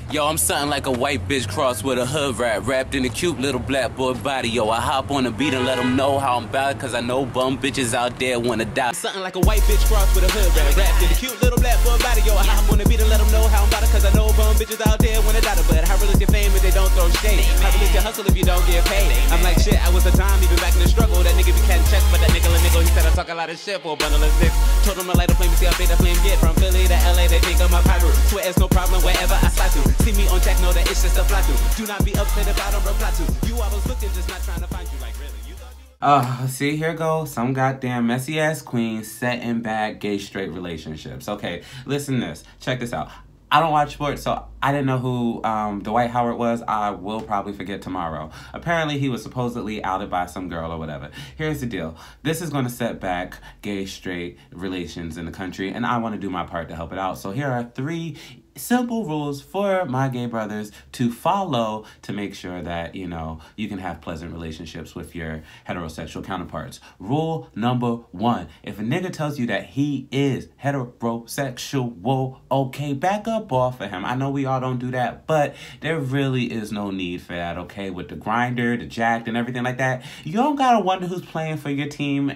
Yo, I'm something like a white bitch crossed with a hood rat, wrapped in a cute little black boy body. Yo, I hop on the beat and let them know how I'm about it, cause I know bum bitches out there wanna die. Something like a white bitch crossed with a hood rat, wrapped in a cute little black boy body. Yo, I hop on the beat and let them know how I'm about it, cause I know bum bitches out there wanna die. But how real is your fame if they don't throw shade? How real is your hustle if you don't get paid? I'm like shit, I was a time, even back in the struggle. That nigga be catching checks, but that nickel, he said I talk a lot of shit for a bundle of sticks. Told him to light a flame and see how big the flame get. From Philly to LA, they think I'm a pirate. Swear it's no problem wherever I slide through. See me on check, know that it's just a fly through. Do not be upset if I don't reply to you. I was looking, just not trying to find you. Like really, see, here goes some goddamn messy ass queen setting back gay straight relationships. Okay, listen to this. Check this out. I don't watch sports, so I didn't know who Dwight Howard was. I will probably forget tomorrow. Apparently, he was supposedly outed by some girl or whatever. Here's the deal. This is going to set back gay, straight relations in the country, and I want to do my part to help it out. So here are 3 simple rules for my gay brothers to follow to make sure that, you know, you can have pleasant relationships with your heterosexual counterparts. Rule number 1, if a nigga tells you that he is heterosexual, okay, back up off of him. I know we all don't do that, but there really is no need for that, okay? With the grinder, the jacked, and everything like that, you don't gotta wonder who's playing for your team.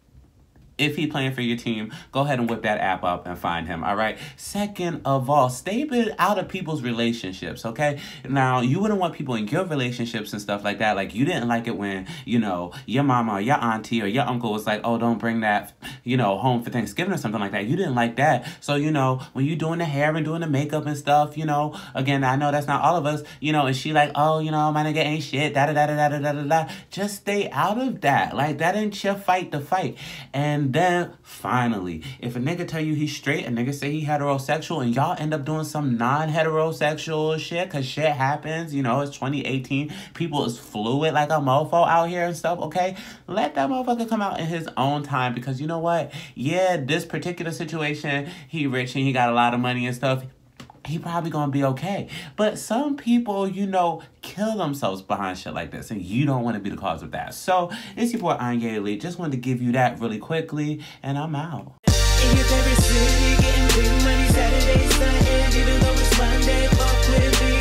If he's playing for your team, go ahead and whip that app up and find him, all right? Second of all, stay out of people's relationships, okay? Now, you wouldn't want people in your relationships and stuff like that. Like, you didn't like it when, you know, your mama or your auntie or your uncle was like, oh, don't bring that, you know, home for Thanksgiving or something like that. You didn't like that. So, you know, when you doing the hair and doing the makeup and stuff, you know, again, I know that's not all of us, you know, and she like, oh, you know, my nigga ain't shit, da-da-da-da-da-da-da-da. Just stay out of that. Like, that ain't your fight to fight. And then finally, if a nigga tell you he's straight, a nigga say he heterosexual, and y'all end up doing some non-heterosexual shit, cause shit happens, you know, it's 2018, people is fluid like a mofo out here and stuff, okay? Let that motherfucker come out in his own time, because you know what? Yeah, this particular situation, he rich and he got a lot of money and stuff, he probably gonna be okay. But some people, you know, kill themselves behind shit like this, and you don't want to be the cause of that. So, it's your boy Anye Elite. Just wanted to give you that really quickly, and I'm out. In your favorite city, getting big money Saturday, Sunday, even though it's Monday, fuck with me.